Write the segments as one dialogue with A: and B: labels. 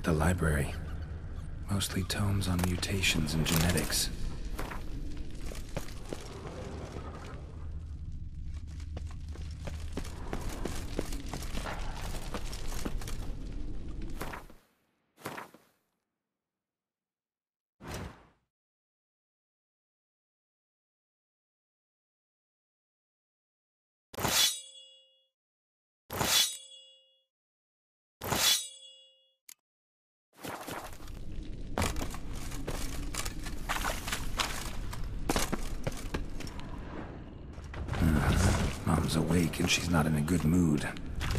A: the library. Mostly tomes on mutations and genetics. Mom's awake and she's not in a good mood.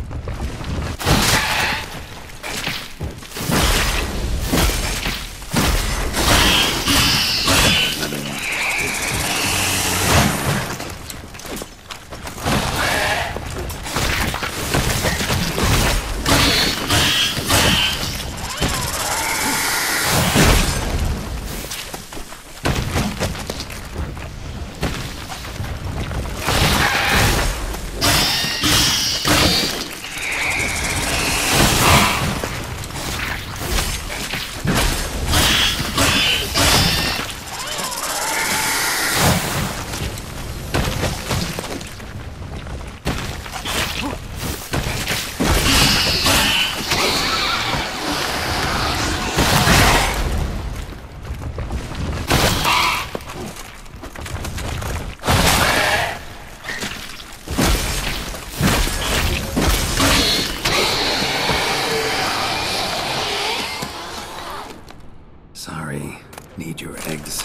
A: Sorry, need your eggs.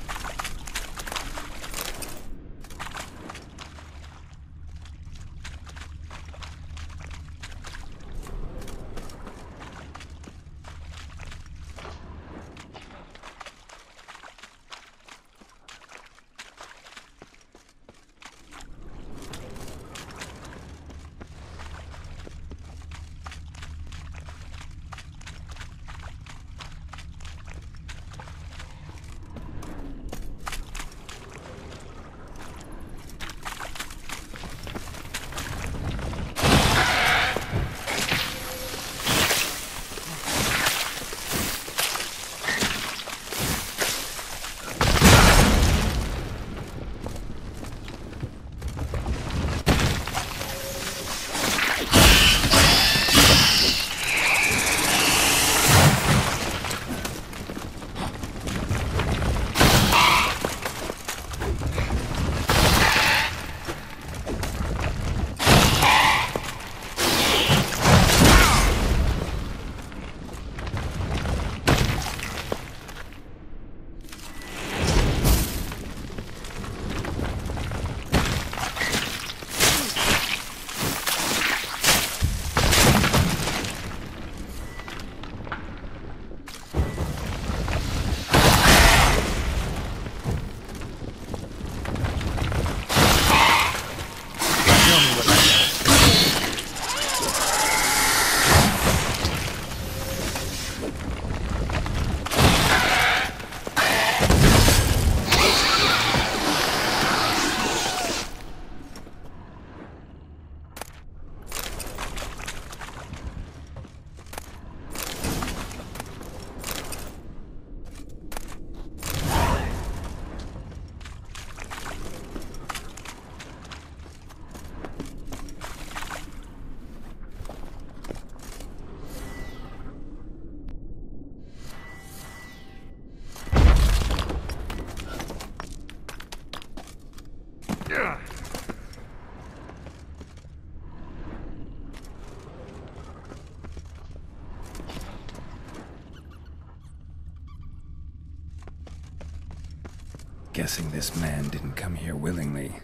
A: Guessing this man didn't come here willingly.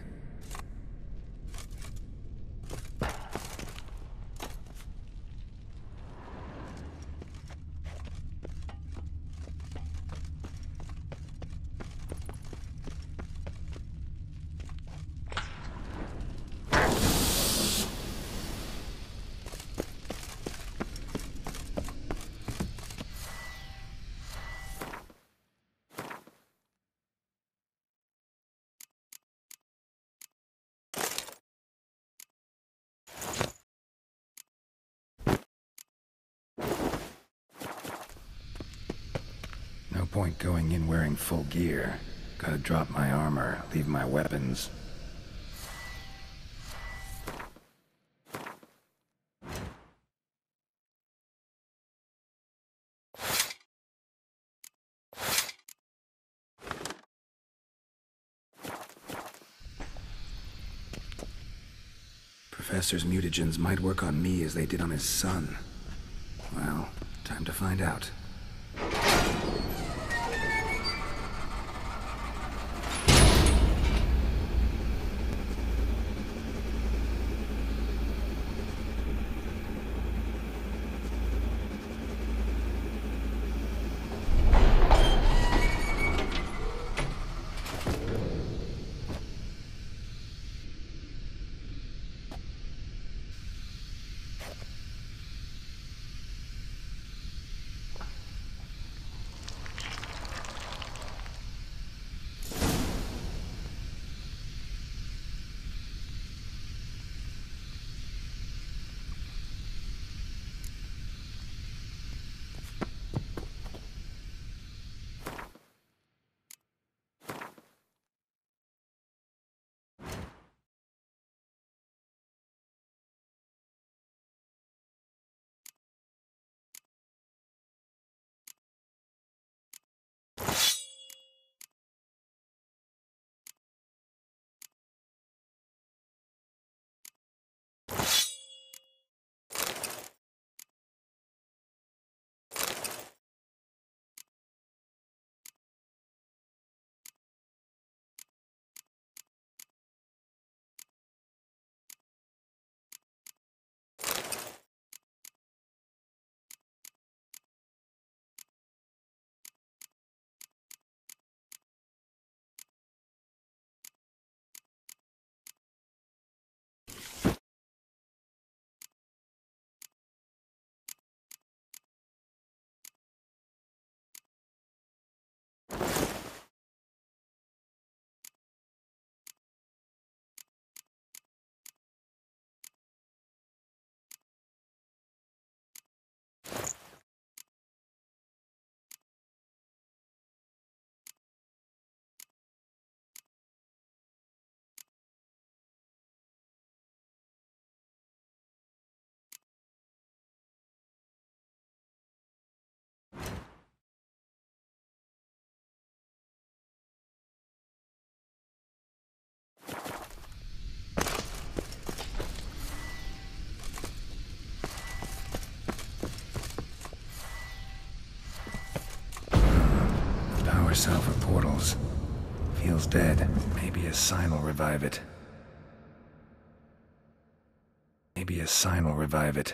A: point going in wearing full gear. Gotta drop my armor, leave my weapons. Professor's mutagens might work on me as they did on his son. Well, time to find out. Power cell for portals. Feels dead. Maybe a sign will revive it. Maybe a sign will revive it.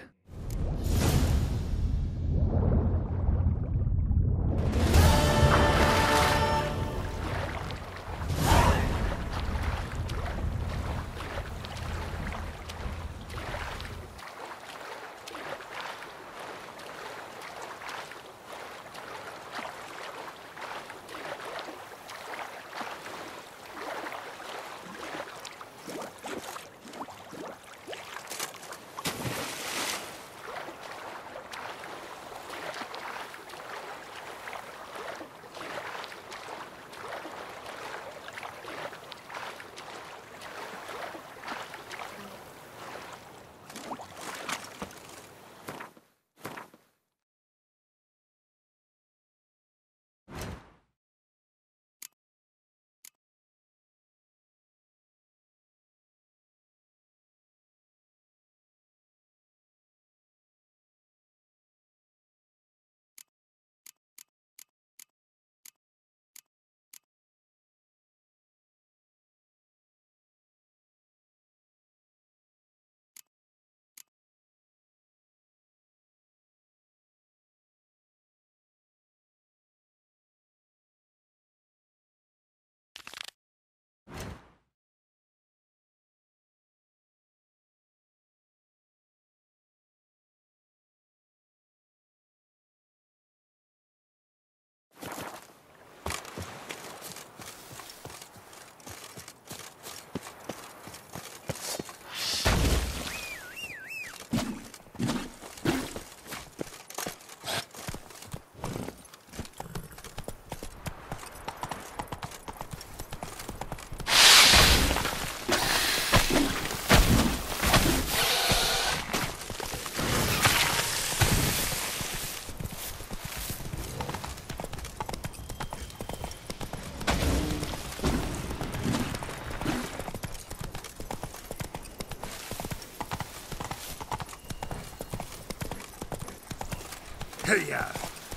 A: Hey-ya!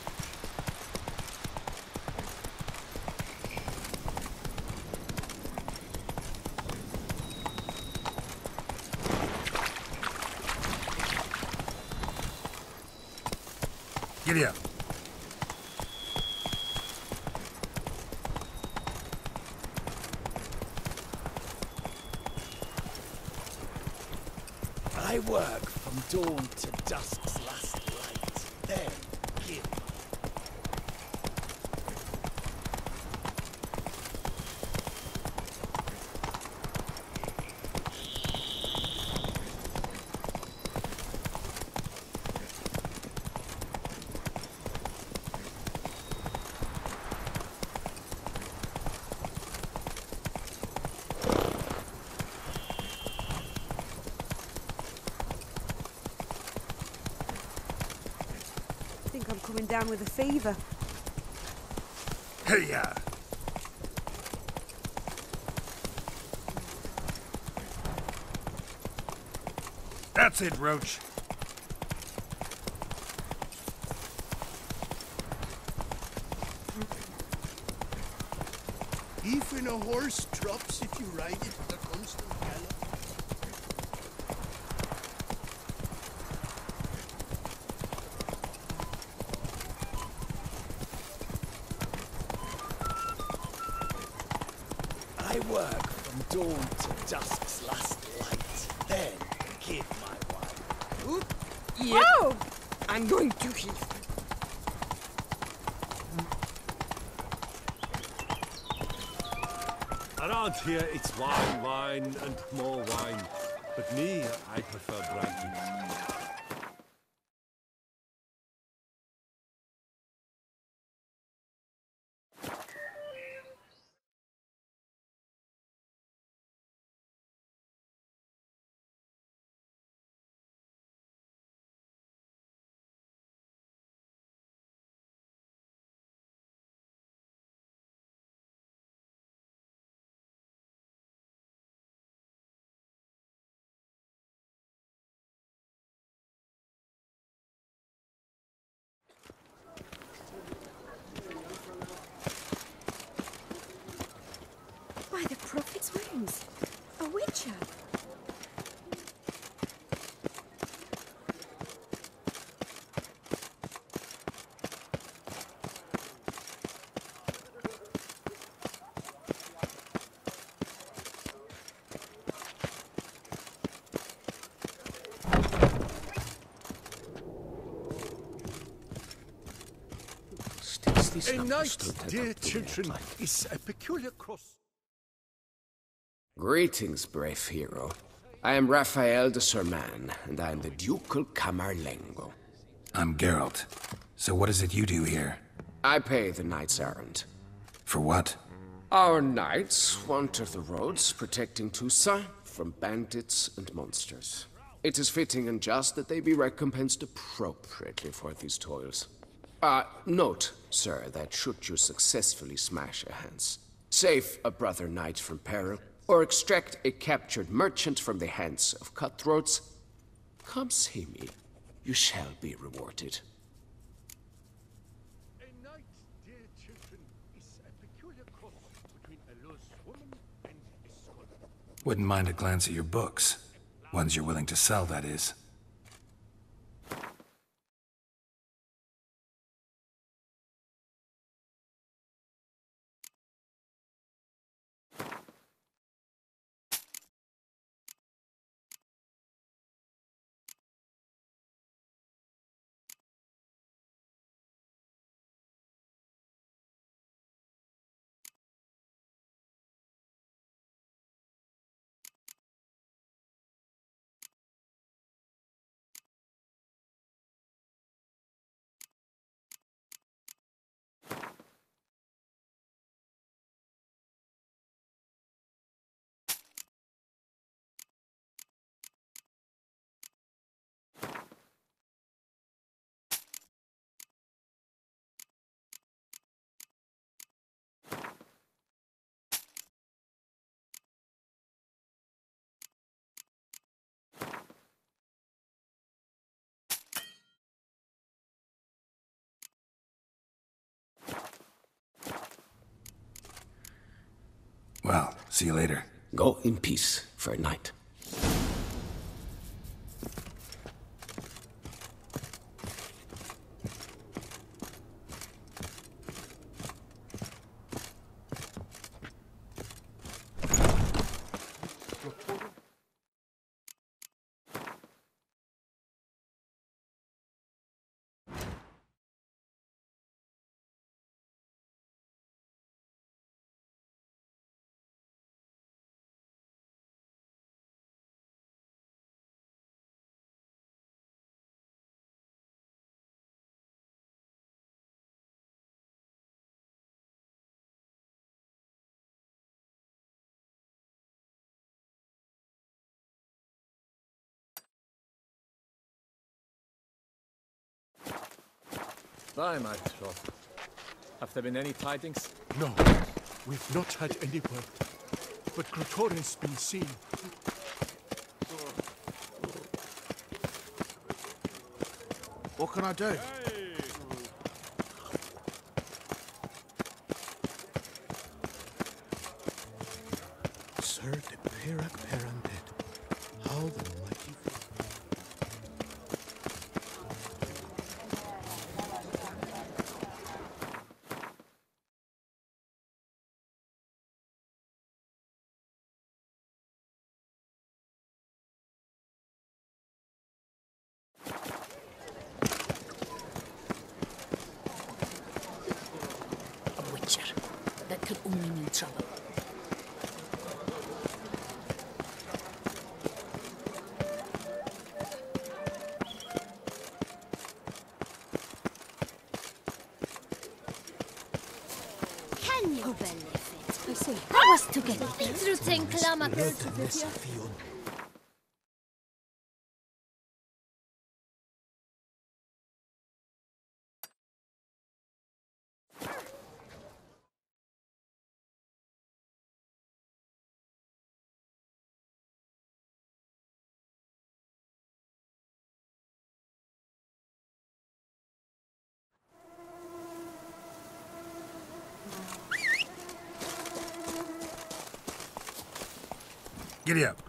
A: Giddy up.
B: I work from dawn to dusk's last light. Then give.
C: I think I'm coming down with a fever.
A: Hey-ya! That's it, Roach.
B: Even a horse drops if you ride it at a constant gallop. I work from dawn to dusk's last light. Then give my wife. Oop.
C: Yep. Whoa! I'm going to heat.
D: Around here, it's wine, wine, and more wine. But me, I prefer brandy.
C: By the prophet's wings. A witcher.
D: A night, dear children, is a peculiar cross.
E: Greetings, brave hero. I am Raphael de Serman, and I am the Ducal Camarlengo.
A: I'm Geralt. So what is it you do here?
E: I pay the knights errant.
A: For what?
E: Our knights wander the roads, protecting Tusa from bandits and monsters. It is fitting and just that they be recompensed appropriately for these toils. Note, sir, that should you successfully smash a Hans, save a brother knight from peril, or extract a captured merchant from the hands of cutthroats, come see me. You shall be rewarded.
D: A night, dear children, is a peculiar cross between a loose woman and a scholar.
A: Wouldn't mind a glance at your books. Ones you're willing to sell, that is. Well, see you later.
E: Go in peace for a night.
F: Bye, my troth. Have there been any tidings?
D: No, we've not had any word. But Grotorin's been seen.
B: What can I do?
D: Sir de Pera Perundead. How the mighty...
C: A witcher. That could only mean trouble.
G: Can you benefit?
C: I see.
G: That was to get through ten kilometers.
A: Giddy up.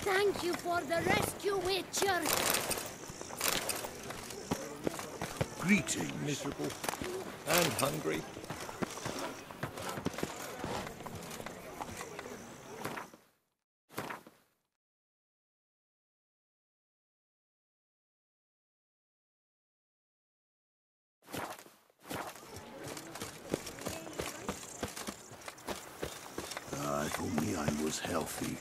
G: Thank you for the rescue, Witcher.
H: Greetings.
F: Miserable and hungry.
H: If only I was healthy.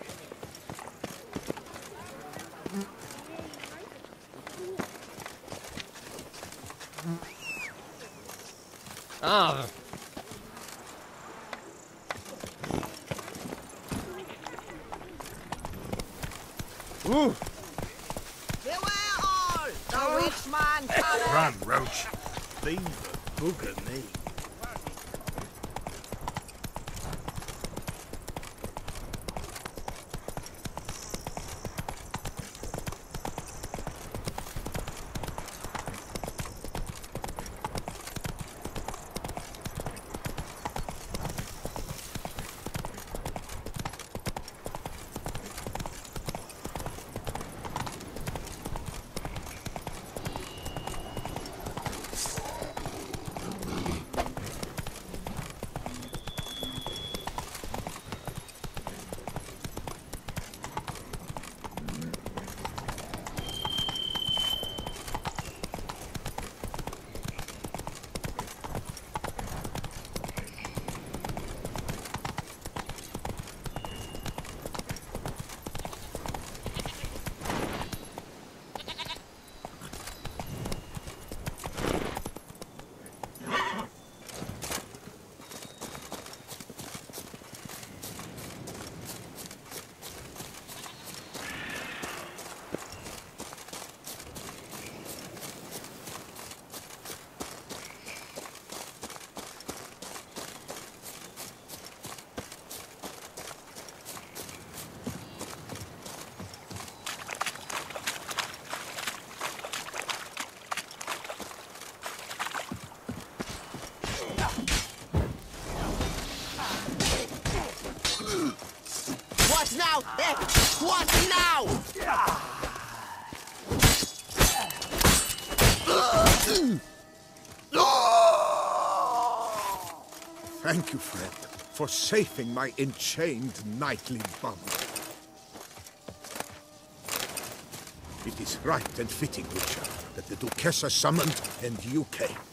F: Ah. Ooh.
I: Beware all! The witch man cometh!
H: Run, Roach. Leave a booger me.
I: What now? Eh? What now?
H: Thank you, friend, for saving my enchained knightly bum. It is right and fitting, Witcher, that the Duchessa summoned and you came.